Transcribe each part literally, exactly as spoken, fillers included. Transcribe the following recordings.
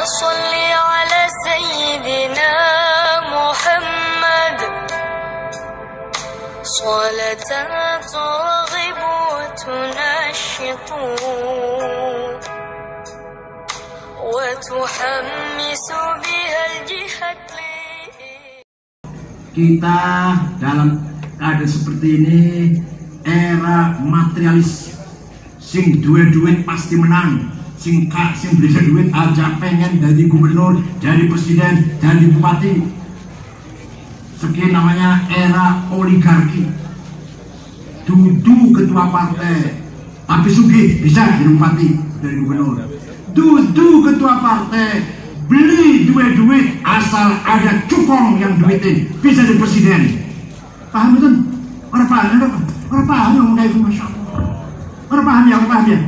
صل على سيدنا محمد صلاة ترغب وتنشط وتحمس بها الجهاد. Kita dalam keadaan seperti ini, era materialis, sing duwe duit pasti menang, sing kak sing bisa duit aja pengen dari gubernur, dari presiden, dari bupati. Sekian namanya era oligarki. Dudu ketua partai tapi sugih bisa jadi bupati, dari gubernur. Dudu ketua partai beli duit-duit asal ada cukong yang duitin bisa jadi presiden. Paham itu? Orang paham, orang paham yang kayak itu, masya Allah. Orang paham ya, orang paham ya.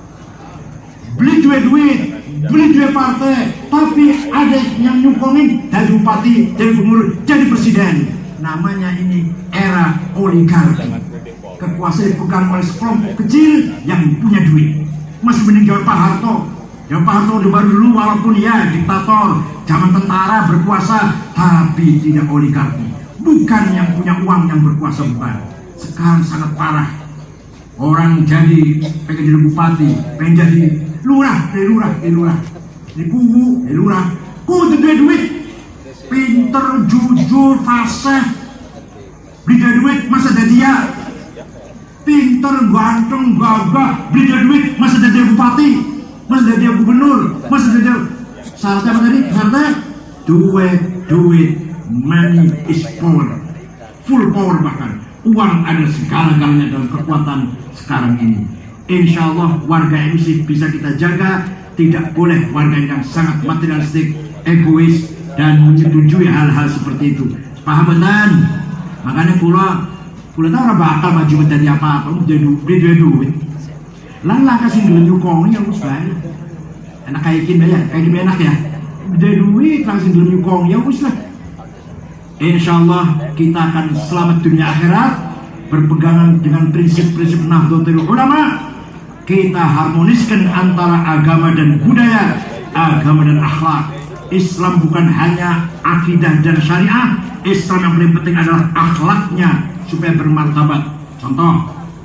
Beli duit-duit, beli duit partai, tapi ada yang nyukongin dari bupati, dari gubernur, jadi presiden. Namanya ini era oligarki. Kekuasaan dipegang oleh sekelompok kecil yang punya duit. Masih mending jawab Pak Harto. Jawab Pak Harto baru dulu, walaupun ya diktator, zaman tentara berkuasa, tapi tidak oligarki. Bukan yang punya uang yang berkuasa, bukan. Sekarang sangat parah. Orang jadi pengen jadi bupati, pengen jadi lurah, dari lurah, dari lurah, di kubu, dari lurah, kudu duit duit, pinter, jujur, fasih, beli duit masa ada dia, pinter, ganteng, gagah, beli duit masa ada dia bupati, masa ada dia gubernur, masa ada dia syaratnya apa tadi? Syaratnya duit, duit, money is power, full power bahkan. Uang ada segala-galanya dalam kekuatan sekarang ini. Insya Allah warga M C bisa kita jaga. Tidak boleh warga yang sangat materialistik, egois, dan menyetujui hal-hal seperti itu. Paham benar? Makanya pula pula tahu orang bakal maju menjadi apa-apa, menjadi duit duit. Lalah kasih duit nyukong yang usai. Enak kayak gini ya, kayak gini enak ya. Menjadi duit kasih duit nyukong yang usai. Insya Allah kita akan selamat dunia akhirat, berpegangan dengan prinsip-prinsip Nahdlatul Ulama. Kita harmoniskan antara agama dan budaya, agama dan akhlak. Islam bukan hanya akidah dan syariah, Islam yang paling penting adalah akhlaknya supaya bermartabat. Contoh,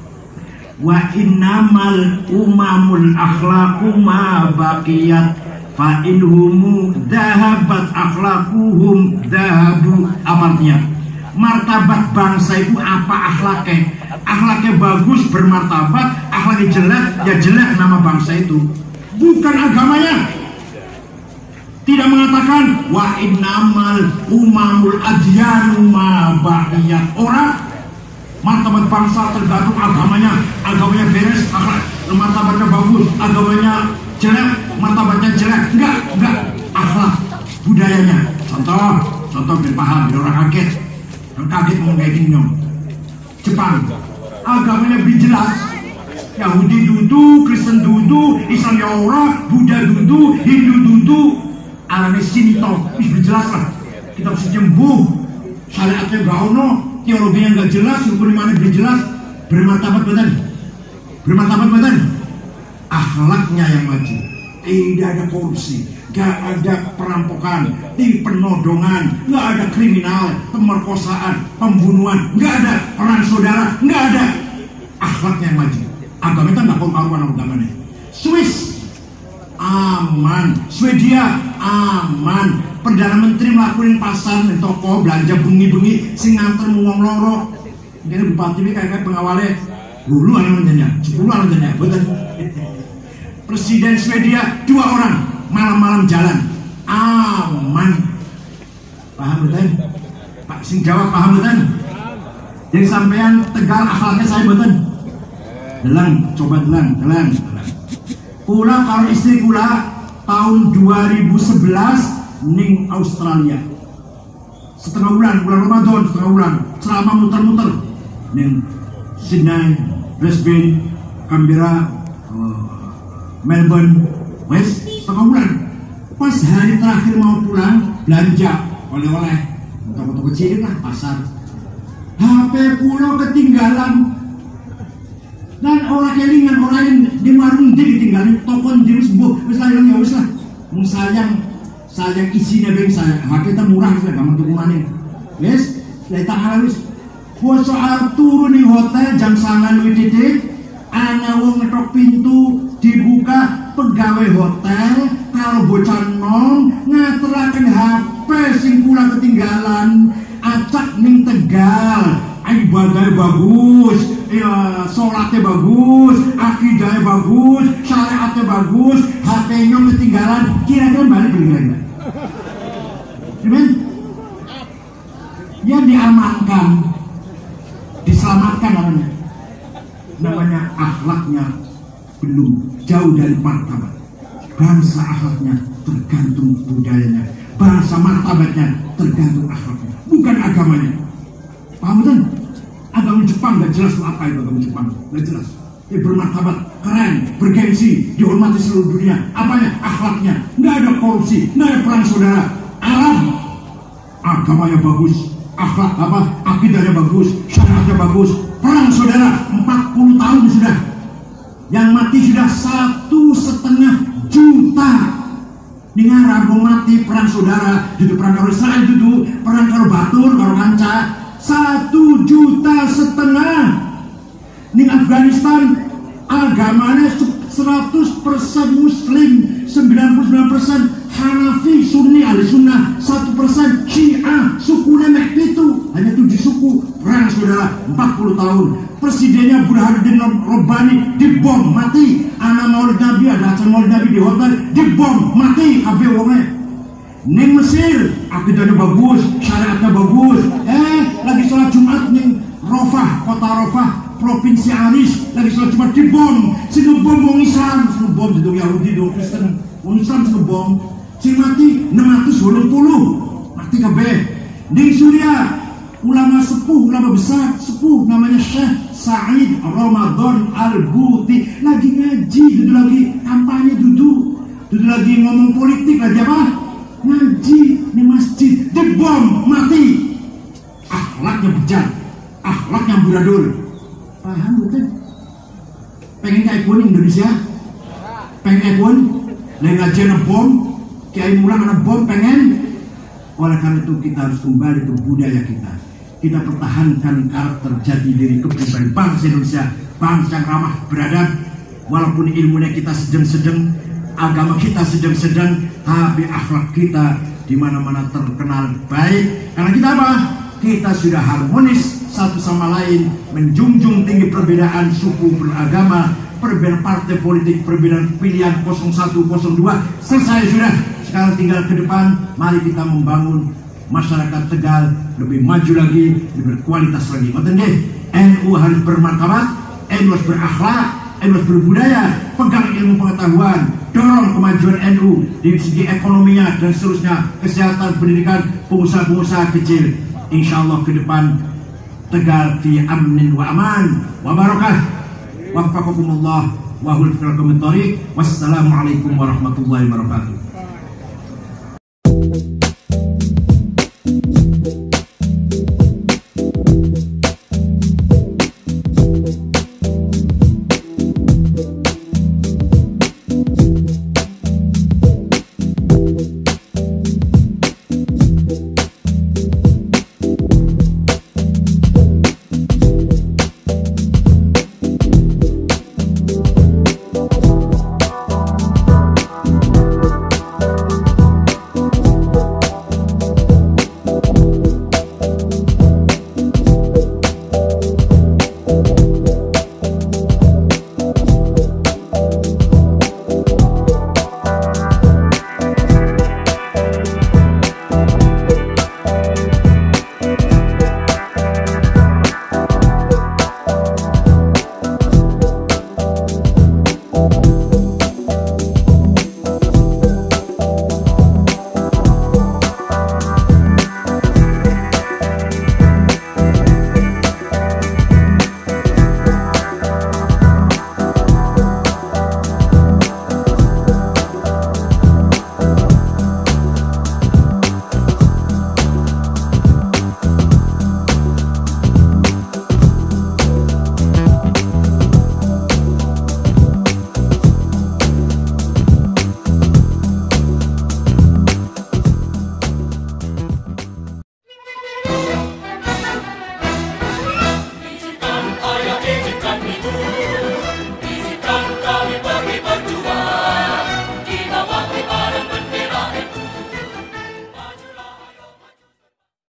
wa innamal umamul akhlaqu ma baqiyat fa inhumu dhahabat akhlaquhum dhahabu. Artinya martabat bangsa itu apa akhlaknya? Akhlaknya bagus, bermartabat. Akhlaknya jelek, ya jelek nama bangsa itu. Bukan agamanya. Tidak mengatakan wa innamal umamul adyanu ma baqiyat. Orang martabat bangsa tergantung agamanya. Agamanya beres, akhlak martabatnya bagus, agamanya jelek, martabatnya jelek. Enggak, enggak. Akhlak, budayanya. Contoh, contoh biar paham, biar orang kaget. Orang kaget ngomong kayak gini dong. Jepang, agamanya lebih jelas. Yahudi dudu, Kristen dudu, Islam ya ora, Buddha dudu, Hindu dudu, alami Shinto, lebih jelas lah. Kita harus jembuh, syariatnya gak ono, teologinya gak jelas, hukum imannya lebih jelas, bermartabat badan, bermartabat badan. Akhlaknya yang maju, tidak ada korupsi, gak ada perampokan, di penodongan, gak ada kriminal, pemerkosaan, pembunuhan, gak ada perang saudara, gak ada. Akhlaknya yang maju. Agama itu gak karuan agamanya. Swiss aman, Swedia aman. Perdana Menteri melakukan pasar di toko belanja bengi-bengi sing nganter wong loro. Ini bupati ini kayak pengawalnya dulu anak menjadinya, sepuluh anak menjadinya, betul. Presiden Swedia dua orang malam-malam jalan aman. Paham betul? Pak sing jawab paham betul? Jadi sampean Tegal akhlaknya saya betul. Delang, coba delang, delang, delang. Kula kalau istri kula tahun dua ribu sebelas ning Australia. Setengah bulan, bulan Ramadan, setengah bulan selama muter-muter ning Sydney, Brisbane, Canberra, Melbourne, West, setengah bulan. Pas hari terakhir mau pulang, belanja oleh-oleh, toko-toko kecil lah, pasar. H P pulau ketinggalan. Dan orang kelingan, orang yang di warung dia ditinggalin, toko di wis buh, wis lah, ya wis lah. sayang sayang isinya beng saya hakikatnya murah saya gampang tuh kemana yes leta halus gua soal turun di hotel jam sangan W D D ana wong ngetok pintu dibuka pegawai hotel kalau bocah nom ngateraken H P sing kula ketinggalan acak ning Tegal ibadahnya bagus ya sholatnya bagus akidahnya bagus syariatnya bagus H P-nya ketinggalan kira-kira balik lagi gimana? Yang diamankan diselamatkan namanya namanya akhlaknya belum jauh dari martabat bangsa akhlaknya tergantung budayanya bangsa martabatnya tergantung akhlaknya bukan agamanya paham kan? Agama Jepang gak jelas apa itu agama Jepang gak jelas dia bermartabat keren bergengsi dihormati seluruh dunia apanya akhlaknya nggak ada korupsi nggak ada perang saudara Arab agamanya bagus akhlak apa akidahnya bagus syariatnya bagus perang saudara empat puluh tahun sudah yang mati sudah satu setengah juta dengan Arab mati perang saudara itu perang kalau Israel itu perang kalau Batur kalau Kanca satu juta setengah. Di Afghanistan agamanya seratus persen Muslim, sembilan puluh sembilan persen Hanafi, Sunni, ahli sunnah, satu persen Syiah, sukunya mek pitu, hanya tujuh suku. Perang saudara empat puluh tahun. Presidennya Burhanuddin Rabbani dibom mati. Anak Maulid Nabi ada acara Maulid Nabi di hotel dibom mati. Kabeh wonge. Ning Mesir akidahnya bagus, syariatnya bagus. Eh lagi sholat Jumat ning Rafah, kota Rafah, provinsi Aris, lagi sholat Jumat dibom. Sing ngebom wong Islam, sing ngebom di Yahudi, di Kristen, wong Islam sing ngebom. Sing mati enam ratus delapan puluh mati kabeh. Ning Suriah ulama sepuh, ulama besar sepuh namanya Syekh Said Ramadan Al-Buti lagi ngaji, duduk lagi kampanye, duduk duduk lagi ngomong politik lagi apa? Ngaji di masjid dibom mati. Akhlaknya bejat, akhlaknya buradul. Paham betul? Pengen kayak pun Indonesia? Pengen kayak pun? Lagi ngajian bom, kiai mulang anak bom pengen. Oleh karena itu kita harus kembali ke budaya kita. Kita pertahankan karakter jati diri kepribadian bangsa Indonesia, bangsa yang ramah beradab. Walaupun ilmunya kita sedang-sedang, agama kita sedang-sedang, tapi akhlak kita di mana-mana terkenal baik. Karena kita apa? Kita sudah harmonis satu sama lain, menjunjung tinggi perbedaan suku, beragama, perbedaan partai politik, perbedaan pilihan nol satu nol dua. Selesai sudah. Sekarang tinggal ke depan, mari kita membangun masyarakat Tegal lebih maju lagi, lebih berkualitas lagi. Maksudnya deh, N U harus bermartabat, N U harus berakhlak, N U harus berbudaya, pegang ilmu pengetahuan, dorong kemajuan N U di segi ekonominya dan seterusnya, kesehatan, pendidikan, pengusaha-pengusaha kecil. Insya Allah ke depan Tegal fi amnin wa aman wa barakah. Waffaqakumullah wa hulfil komentari. Wassalamualaikum warahmatullahi wabarakatuh.